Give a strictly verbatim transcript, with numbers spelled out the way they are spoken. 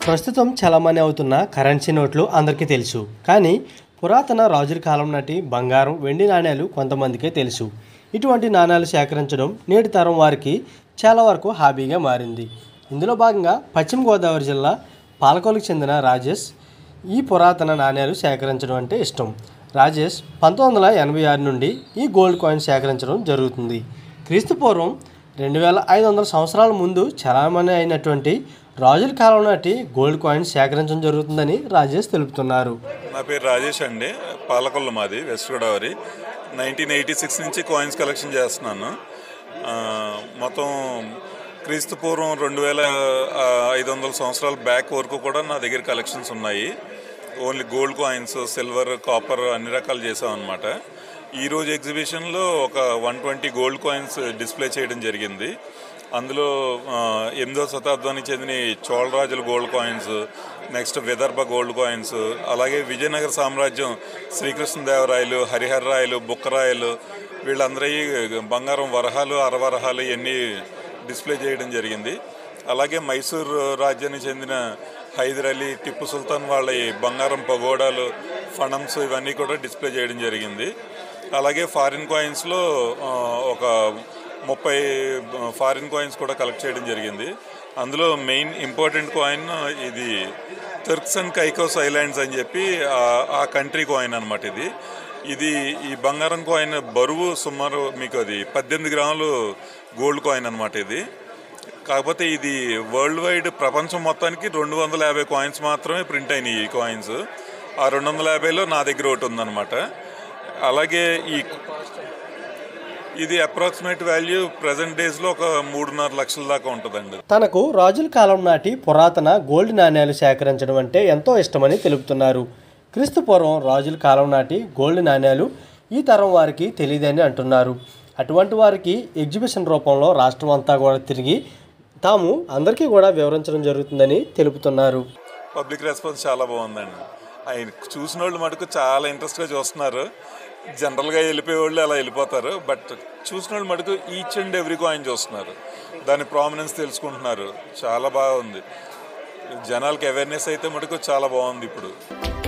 ప్రస్తుతం చలామణి అవుతున్న కరెన్సీ నోట్లు అందరికీ తెలుసు. కానీ పురాతన రాజుల కాలం నాటి బంగారం, వెండి నాణేలు కొంతమందికే తెలుసు. ఇటువంటి నాణేలు సేకరించడం నేటి తరం వారికి చాలా వరకు హాబీగా మారింది. ఇందులో భాగంగా పశ్చిమ గోదావరి జిల్లా పాలకొల్లుకు చెందిన రాజేష్ ఈ పురాతన నాణేలు సేకరించడం అంటే ఇష్టం. రాజేష్ పంతొమ్మిది వందల ఎనభై ఆరు నుండి ఈ గోల్డ్ కాయిన్ సేకరించడం జరుగుతుంది. క్రీస్తు పూర్వం రెండు వేల ఐదు వందల సంవత్సరాల ముందు చలామణి అయినటువంటి రాజుల కాలం నాటి గోల్డ్ కాయిన్ సేకరించడం జరుగుతుందని రాజేష్ తెలుపుతున్నారు. నా పేరు రాజేష్ అండి. పాలకొల్లు మాది, West Godavari. Nineteen eighty six నుంచి కాయిన్స్ కలెక్షన్ చేస్తున్నాను. మొత్తం క్రీస్తు పూర్వం రెండు వేల ఐదు వందల సంవత్సరాల బ్యాక్ వరకు కూడా నా దగ్గర కలెక్షన్స్ ఉన్నాయి. Only gold coins, silver, copper అన్ని రకాలు చేసామన్నమాట. ఈరోజు ఎగ్జిబిషన్లో ఒక one twenty gold coins display చేయడం జరిగింది. అందులో ఎనిమిదవ శతాబ్దానికి చెందిన చోళరాజుల gold coins, next Vidarbha gold coins, అలాగే విజయనగర సామ్రాజ్యం శ్రీకృష్ణదేవరాయలు, హరిహరరాయలు, బుక్కరాయలు వీళ్ళందరి బంగారం వరహాలు, అరవరహాలు ఇవన్నీ డిస్ప్లే చేయడం జరిగింది. అలాగే మైసూర్ రాజ్యానికి చెందిన హైదర్ అలీ, టిప్పు సుల్తాన్ వాళ్ళ బంగారం పగోడాలు, ఫణమ్స్ ఇవన్నీ కూడా డిస్ప్లే చేయడం జరిగింది. అలాగే ఫారిన్ కాయిన్స్లో ఒక ముప్పై ఫారిన్ కాయిన్స్ కూడా కలెక్ట్ చేయడం జరిగింది. అందులో మెయిన్ ఇంపార్టెంట్ కాయిన్ ఇది తుర్క్స్ అండ్ కైకోస్ ఐలాండ్స్ అని చెప్పి ఆ కంట్రీ కాయిన్ అనమాట. ఇది ఇది ఈ బంగారం కాయిన్ బరువు సుమారు మీకు అది పద్దెనిమిది గ్రాములు గోల్డ్ కాయిన్ అనమాట. ఇది కాకపోతే ఇది వరల్డ్ వైడ్ ప్రపంచం మొత్తానికి రెండు వందల యాభై కాయిన్స్ మాత్రమే ప్రింట్ అయినాయి. ఈ కాయిన్స్ ఆ రెండు వందల యాభైలో నా దగ్గర ఒకటి ఉందన్నమాట. అలాగే ఈ ఇది అప్రాక్సిమేట్ వాల్యూ ప్రజెంట్ డేస్లో ఒక మూడున్నర లక్షల దాకా ఉంటుందండి. తనకు రాజుల కాలం నాటి పురాతన గోల్డ్ నాణేలు సేకరించడం అంటే ఎంతో ఇష్టమని తెలుపుతున్నారు. క్రీస్తు పూర్వం రాజుల కాలం నాటి గోల్డ్ నాణేలు ఈ తరం వారికి తెలియదని అంటున్నారు. అటువంటి వారికి ఎగ్జిబిషన్ రూపంలో రాష్ట్రం అంతా కూడా తిరిగి తాము అందరికీ కూడా వివరించడం జరుగుతుందని తెలుపుతున్నారు. పబ్లిక్ రెస్పాన్స్ చాలా బాగుందండి. ఆయన చూసిన వాళ్ళు మటుకు చాలా ఇంట్రెస్ట్గా చూస్తున్నారు. జనరల్గా వెళ్ళిపోయేవాళ్ళు అలా వెళ్ళిపోతారు, బట్ చూసిన వాళ్ళు మటుకు ఈచ్ అండ్ ఎవ్రీ కాయిన్ చూస్తున్నారు, దాని ప్రామినెన్స్ తెలుసుకుంటున్నారు. చాలా బాగుంది. జనాలకి అవేర్నెస్ అయితే మటుకు చాలా బాగుంది ఇప్పుడు.